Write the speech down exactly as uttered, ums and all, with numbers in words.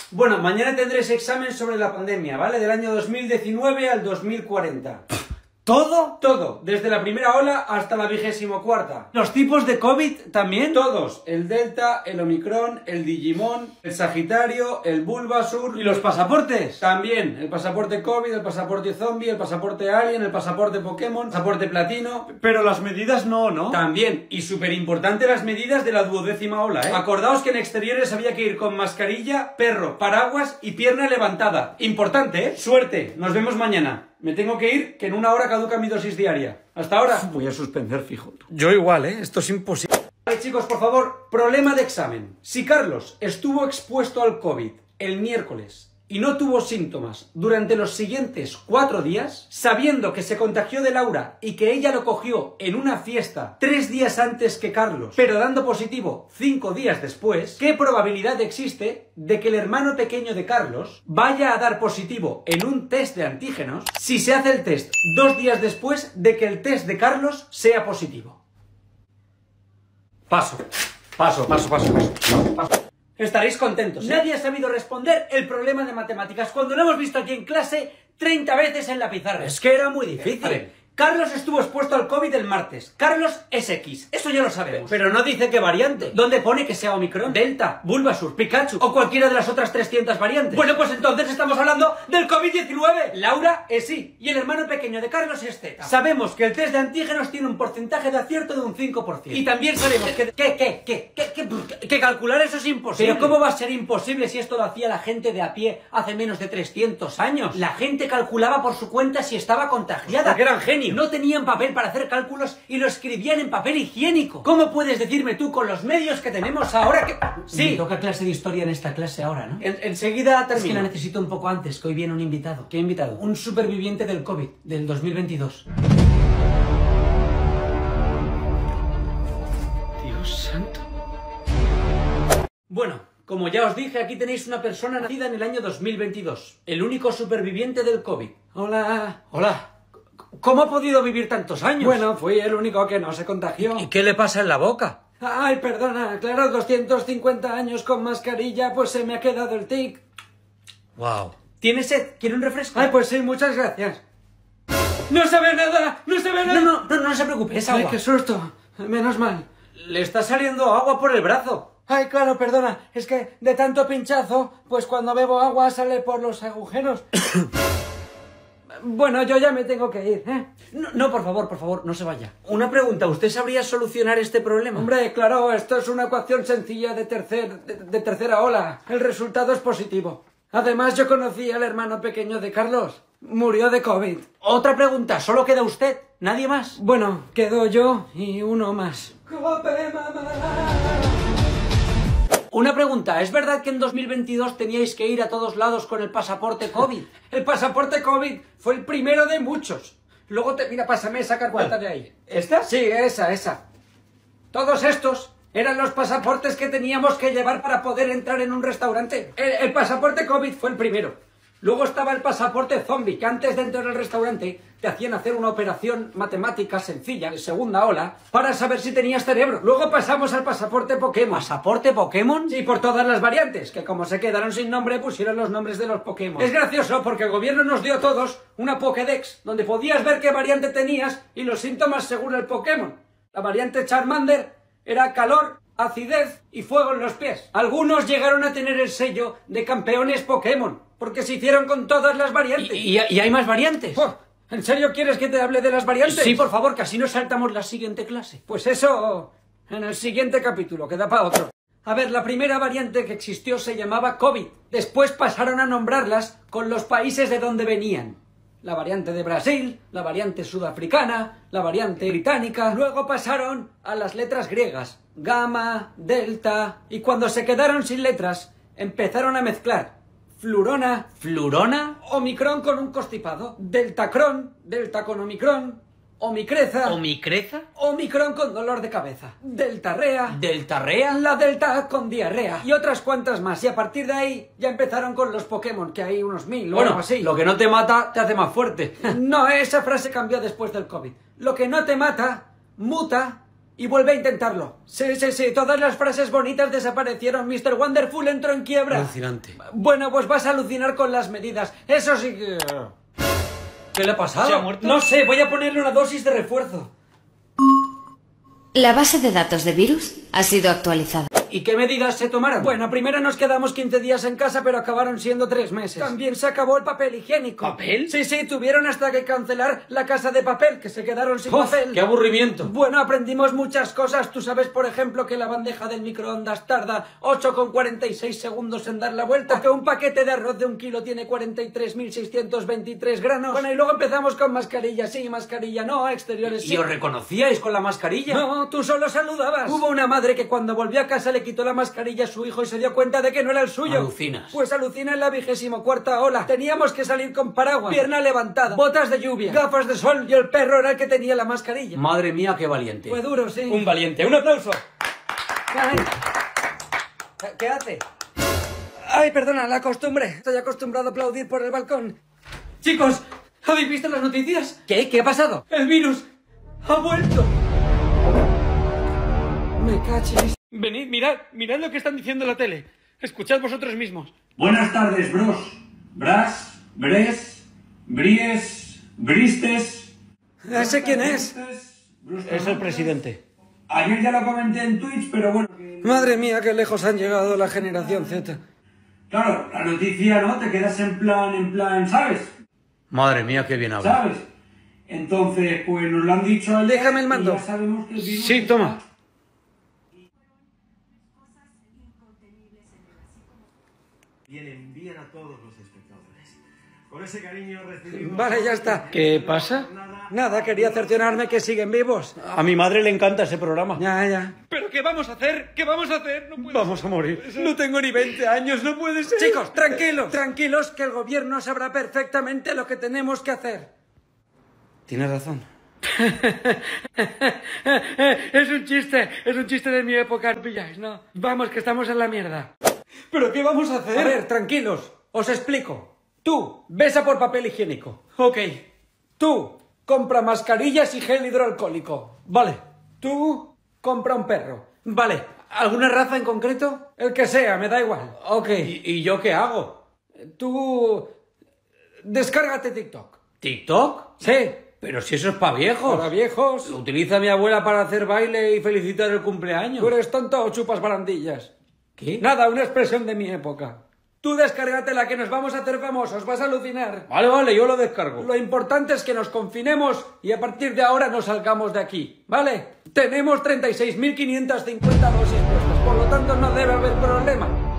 Bueno, mañana tendré ese examen sobre la pandemia, ¿vale? Del año dos mil diecinueve al dos mil cuarenta. ¿Todo? Todo, desde la primera ola hasta la vigésimo cuarta. ¿Los tipos de COVID también? Todos, el Delta, el Omicron, el Digimon, el Sagitario, el Bulbasur... ¿Y los pasaportes? También, el pasaporte COVID, el pasaporte zombie, el pasaporte alien, el pasaporte Pokémon, el pasaporte platino... Pero las medidas no, ¿no? También, y súper importante las medidas de la duodécima ola, ¿eh? Acordaos que en exteriores había que ir con mascarilla, perro, paraguas y pierna levantada. Importante, ¿eh? Suerte, nos vemos mañana. Me tengo que ir, que en una hora caduca mi dosis diaria. Hasta ahora. Voy a suspender fijo. Yo igual, ¿eh? Esto es imposible. Vale, chicos, por favor, problema de examen. Si Carlos estuvo expuesto al COVID el miércoles y no tuvo síntomas durante los siguientes cuatro días, sabiendo que se contagió de Laura y que ella lo cogió en una fiesta tres días antes que Carlos, pero dando positivo cinco días después, ¿qué probabilidad existe de que el hermano pequeño de Carlos vaya a dar positivo en un test de antígenos si se hace el test dos días después de que el test de Carlos sea positivo? Paso, paso, paso, paso, paso, paso. Estaréis contentos, ¿eh? Nadie ha sabido responder el problema de matemáticas cuando lo hemos visto aquí en clase treinta veces en la pizarra. Es que era muy difícil. A ver, Carlos estuvo expuesto al COVID el martes. Carlos es X, eso ya lo sabemos. Pero no dice qué variante. ¿Dónde pone que sea Omicron, Delta, Bulbasur, Pikachu o cualquiera de las otras trescientas variantes? Bueno, pues entonces estamos hablando del COVID diecinueve. Laura es Y y el hermano pequeño de Carlos es Z. Sabemos que el test de antígenos tiene un porcentaje de acierto de un cinco por ciento. Y también sabemos que... ¿Qué, qué, qué, qué, qué, que calcular eso es imposible? Pero ¿cómo va a ser imposible si esto lo hacía la gente de a pie hace menos de trescientos años? La gente calculaba por su cuenta si estaba contagiada. Porque eran genios. No tenían papel para hacer cálculos y lo escribían en papel higiénico. ¿Cómo puedes decirme tú con los medios que tenemos ahora que...? Sí. Me toca clase de historia en esta clase ahora, ¿no? En, enseguida termino. Es que la necesito un poco antes, que hoy viene un invitado. ¿Qué invitado? Un superviviente del COVID, del dos mil veintidós. Dios santo. Bueno, como ya os dije, aquí tenéis una persona nacida en el año dos mil veintidós. El único superviviente del COVID. Hola. Hola. ¿Cómo ha podido vivir tantos años? Bueno, fui el único que no se contagió. ¿Y qué le pasa en la boca? Ay, perdona, claro, doscientos cincuenta años con mascarilla, pues se me ha quedado el tic. Wow. ¿Tiene sed? ¿Quiere un refresco? Ay, pues sí, muchas gracias. ¡No sabe nada! ¡No sabe nada! No, no, no, no se preocupe, es agua. Ay, qué susto. Menos mal. Le está saliendo agua por el brazo. Ay, claro, perdona, es que de tanto pinchazo, pues cuando bebo agua sale por los agujeros. Bueno, yo ya me tengo que ir, ¿eh? No, no, por favor, por favor, no se vaya. Una pregunta, ¿usted sabría solucionar este problema? Hombre, claro, esto es una ecuación sencilla de, tercer, de, de tercera ola. El resultado es positivo. Además, yo conocí al hermano pequeño de Carlos. Murió de COVID. Otra pregunta, ¿solo queda usted? ¿Nadie más? Bueno, quedo yo y uno más. Una pregunta, ¿es verdad que en dos mil veintidós teníais que ir a todos lados con el pasaporte COVID? El pasaporte COVID fue el primero de muchos. Luego te... Mira, pásame esa carpeta de ahí. ¿Esta? Sí, esa, esa. Todos estos eran los pasaportes que teníamos que llevar para poder entrar en un restaurante. El, el pasaporte COVID fue el primero. Luego estaba el pasaporte zombie, que antes de entrar al restaurante te hacían hacer una operación matemática sencilla, de segunda ola, para saber si tenías cerebro. Luego pasamos al pasaporte Pokémon. ¿Pasaporte Pokémon? Sí, por todas las variantes, que como se quedaron sin nombre, pusieron los nombres de los Pokémon. Es gracioso porque el gobierno nos dio a todos una Pokédex, donde podías ver qué variante tenías y los síntomas según el Pokémon. La variante Charmander era calor, acidez y fuego en los pies. Algunos llegaron a tener el sello de campeones Pokémon, porque se hicieron con todas las variantes. ¿Y, y, y hay más variantes? Oh, ¿en serio quieres que te hable de las variantes? Sí, por favor, que así nos saltamos la siguiente clase. Pues eso en el siguiente capítulo, que da para otro. A ver, la primera variante que existió se llamaba COVID. Después pasaron a nombrarlas con los países de donde venían. La variante de Brasil, la variante sudafricana, la variante británica. Luego pasaron a las letras griegas. Gamma, delta... Y cuando se quedaron sin letras, empezaron a mezclar flurona... ¿Flurona? Omicron con un constipado. Deltacron, delta con omicron. Omicreza. ¿Omicreza? Omicron con dolor de cabeza. Deltarrea. ¿Deltarrea? La delta con diarrea. Y otras cuantas más. Y a partir de ahí ya empezaron con los Pokémon, que hay unos mil o bueno, algo así. Lo que no te mata te hace más fuerte. No, esa frase cambió después del COVID. Lo que no te mata, muta Y vuelve a intentarlo. Sí, sí, sí, todas las frases bonitas desaparecieron. mister Wonderful entró en quiebra. Alucinante. Bueno, pues vas a alucinar con las medidas. Eso sí que... ¿Qué le ha pasado? ¿Se ha muerto? No sé, voy a ponerle una dosis de refuerzo. La base de datos de virus ha sido actualizada. ¿Y qué medidas se tomaron? Bueno, primero nos quedamos quince días en casa, pero acabaron siendo tres meses. También se acabó el papel higiénico. ¿Papel? Sí, sí, tuvieron hasta que cancelar la casa de papel, que se quedaron sin Uf, papel. ¡qué aburrimiento! Bueno, aprendimos muchas cosas. Tú sabes, por ejemplo, que la bandeja del microondas tarda ocho con cuarenta y seis segundos en dar la vuelta. O que un paquete de arroz de un kilo tiene cuarenta y tres mil seiscientos veintitrés granos. Bueno, y luego empezamos con mascarilla sí, mascarilla no, exteriores sí. ¿Y os reconocíais con la mascarilla? No, tú solo saludabas. Hubo una madre que cuando volvió a casa le quitó la mascarilla a su hijo y se dio cuenta de que no era el suyo. Alucinas. Pues alucina en la vigésimo cuarta ola. Teníamos que salir con paraguas, pierna levantada, botas de lluvia, gafas de sol y el perro era el que tenía la mascarilla. Madre mía, qué valiente. Fue duro, sí. Un valiente. ¡Un aplauso! Ay. ¿Qué hace? Ay, perdona, la costumbre. Estoy acostumbrado a aplaudir por el balcón. Chicos, ¿habéis visto las noticias? ¿Qué? ¿Qué ha pasado? El virus ha vuelto. Me cachis. Venid, mirad, mirad lo que están diciendo en la tele. Escuchad vosotros mismos. Buenas tardes, bros. Bras, bres, bries, bristes. ¿Ese quién es? Es el presidente. Ayer ya lo comenté en Twitch, pero bueno. Madre mía, qué lejos han llegado la generación Z. Claro, la noticia, ¿no? Te quedas en plan, en plan, ¿sabes? Madre mía, qué bien habla. ¿Sabes? Entonces, pues nos lo han dicho ayer. Déjame el mando. y ya sabemos que el virus Sí, toma. Bien, envían a todos los espectadores. Con ese cariño recibimos... Vale, ya está. ¿Qué pasa? Nada, quería cerciorarme que siguen vivos. A mi madre le encanta ese programa. Ya, ya. ¿Pero qué vamos a hacer? ¿Qué vamos a hacer? No puedo... Vamos a morir. No tengo ni veinte años, no puede ser. Chicos, tranquilos. Tranquilos, que el gobierno sabrá perfectamente lo que tenemos que hacer. Tienes razón. Es un chiste, es un chiste de mi época, ¿no pilláis, no? Vamos, que estamos en la mierda. ¿Pero qué vamos a hacer? A ver, tranquilos, os explico. Tú, ves a por papel higiénico. Ok. Tú, compra mascarillas y gel hidroalcohólico. Vale. Tú, compra un perro. Vale. ¿Alguna raza en concreto? El que sea, me da igual. Ok. ¿Y, y yo qué hago? Tú, descárgate TikTok. ¿TikTok? Sí. Pero si eso es para viejos. Para viejos. Lo utiliza mi abuela para hacer baile y felicitar el cumpleaños. ¿Tú eres tonto o chupas barandillas? ¿Qué? Nada, una expresión de mi época. Tú descárgatela, que nos vamos a hacer famosos, vas a alucinar. Vale, vale, yo lo descargo. Lo importante es que nos confinemos y a partir de ahora nos salgamos de aquí, ¿vale? Tenemos treinta y seis mil quinientas cincuenta dosis puestas, por lo tanto no debe haber problema.